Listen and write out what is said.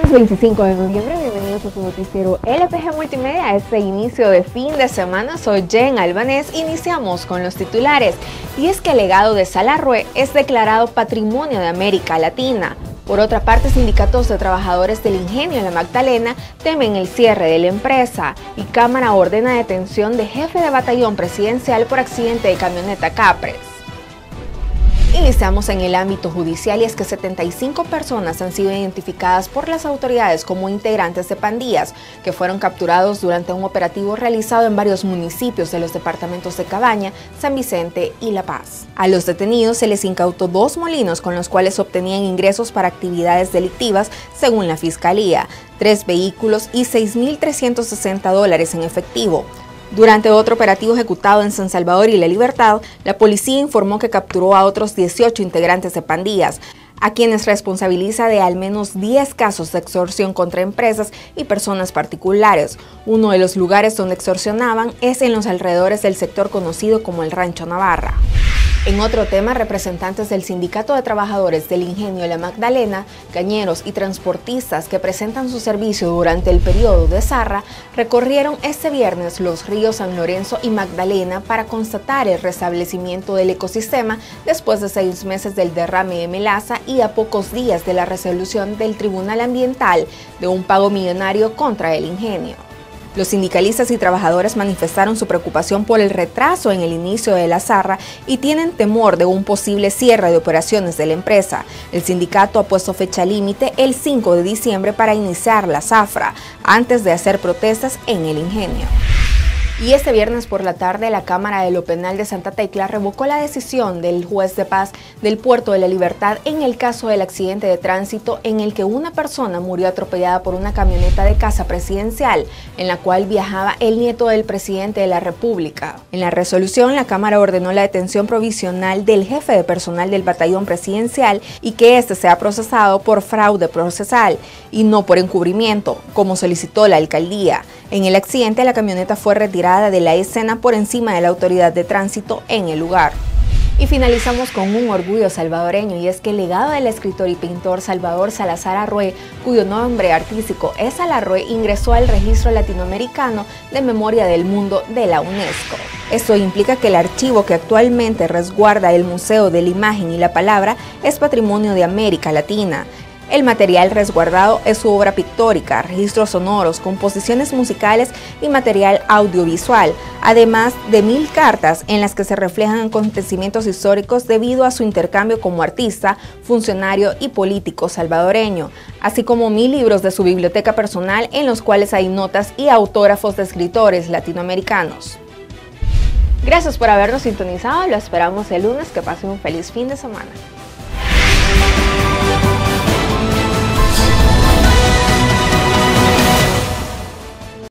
Martes 25 de noviembre, bienvenidos a su noticiero LPG Multimedia. Este inicio de fin de semana, soy Jen Albanés. Iniciamos con los titulares. Y es que el legado de Salarrué es declarado Patrimonio de América Latina. Por otra parte, sindicatos de trabajadores del Ingenio La Magdalena temen el cierre de la empresa y Cámara ordena detención de jefe de batallón presidencial por accidente de camioneta Capres. Iniciamos en el ámbito judicial y es que 75 personas han sido identificadas por las autoridades como integrantes de pandillas que fueron capturados durante un operativo realizado en varios municipios de los departamentos de Cabaña, San Vicente y La Paz. A los detenidos se les incautó 2 molinos con los cuales obtenían ingresos para actividades delictivas según la Fiscalía, 3 vehículos y $6.360 en efectivo. Durante otro operativo ejecutado en San Salvador y La Libertad, la policía informó que capturó a otros 18 integrantes de pandillas, a quienes responsabiliza de al menos 10 casos de extorsión contra empresas y personas particulares. Uno de los lugares donde extorsionaban es en los alrededores del sector conocido como el Rancho Navarra. En otro tema, representantes del Sindicato de Trabajadores del Ingenio La Magdalena, cañeros y transportistas que presentan su servicio durante el periodo de Zarra, recorrieron este viernes los ríos San Lorenzo y Magdalena para constatar el restablecimiento del ecosistema después de 6 meses del derrame de melaza y a pocos días de la resolución del Tribunal Ambiental de un pago millonario contra el ingenio. Los sindicalistas y trabajadores manifestaron su preocupación por el retraso en el inicio de la Zarra y tienen temor de un posible cierre de operaciones de la empresa. El sindicato ha puesto fecha límite el 5 de diciembre para iniciar la zafra, antes de hacer protestas en el ingenio. Y este viernes por la tarde, la Cámara de lo Penal de Santa Tecla revocó la decisión del juez de paz del Puerto de la Libertad en el caso del accidente de tránsito en el que una persona murió atropellada por una camioneta de casa presidencial, en la cual viajaba el nieto del presidente de la República. En la resolución, la Cámara ordenó la detención provisional del jefe de personal del batallón presidencial y que éste sea procesado por fraude procesal y no por encubrimiento, como solicitó la alcaldía. En el accidente, la camioneta fue retirada de la escena por encima de la autoridad de tránsito en el lugar. Y finalizamos con un orgullo salvadoreño, y es que el legado del escritor y pintor Salvador Salazar Arrué, cuyo nombre artístico es Salarrué, ingresó al Registro Latinoamericano de Memoria del Mundo de la UNESCO. Esto implica que el archivo que actualmente resguarda el Museo de la Imagen y la Palabra es Patrimonio de América Latina. El material resguardado es su obra pictórica, registros sonoros, composiciones musicales y material audiovisual, además de 1000 cartas en las que se reflejan acontecimientos históricos debido a su intercambio como artista, funcionario y político salvadoreño, así como 1000 libros de su biblioteca personal en los cuales hay notas y autógrafos de escritores latinoamericanos. Gracias por habernos sintonizado, lo esperamos el lunes, que pasen un feliz fin de semana.